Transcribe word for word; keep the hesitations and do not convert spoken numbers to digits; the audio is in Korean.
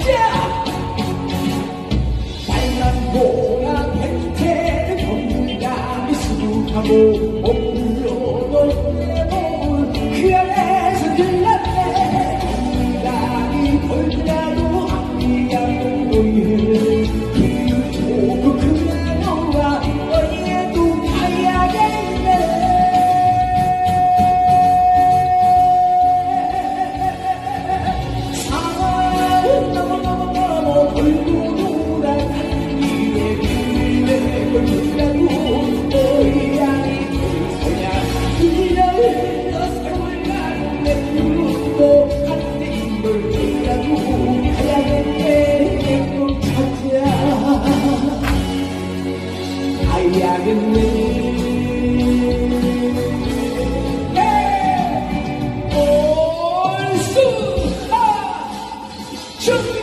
빨간 보라 백태는 건물감이 수북하고 몸으로도 내 몸을 그 안에서 들렸네. 건물감이 돌더라도 앞뒤가 보이는 그리고 그 나무와 너희도 가야겠네. 사랑은 너무너무너무 돌고 돌아가는 길에 그대를 돌라고 너희 양이 돌서냐. 흘려 흘려 세월 가는 내 눈도 한때 이걸 돌라고 가야겠네. 내꿈 찾아 가야겠네. 올수 하 준비